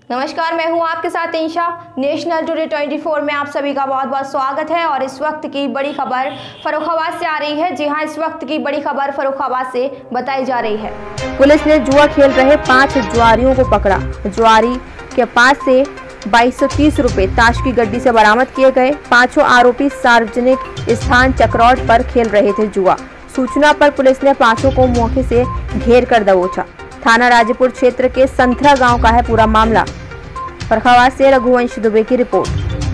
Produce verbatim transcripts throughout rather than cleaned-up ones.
नमस्कार, मैं हूं आपके साथ इंशा। नेशनल टुडे चौबीस में आप सभी का बहुत बहुत स्वागत है। और इस वक्त की बड़ी खबर फर्रुखाबाद से आ रही है। जी हां, इस वक्त की बड़ी खबर फर्रुखाबाद से बताई जा रही है। पुलिस ने जुआ खेल रहे पांच जुआरियों को पकड़ा। जुआरी के पास से बाईस सौ तीस रुपए ताश की गड्डी से बरामद किए गए। पांचों आरोपी सार्वजनिक स्थान चक्रौट पर खेल रहे थे जुआ। सूचना पर पुलिस ने पांचों को मौके से घेर कर दबोचा। थाना राजेपुर क्षेत्र के संथरा गांव का है पूरा मामला। फर्रुखाबाद से रघुवंश दुबे की रिपोर्ट।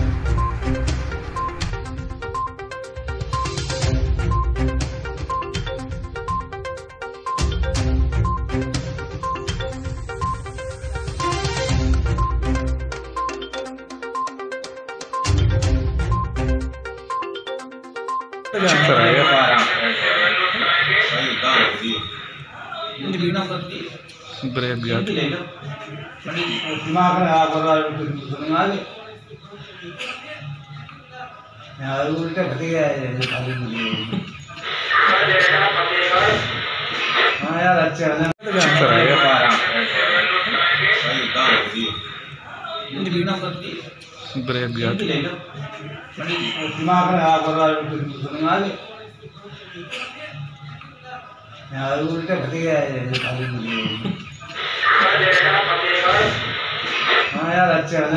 ब्रेक गया दिमाग में आ रहा है यार उल्टे भटक गया है खाली मुझे। हां यार अच्छा है ब्रेक गया दिमाग में आ रहा है यार उल्टे भटक गया है खाली मुझे। हां यार अच्छा है।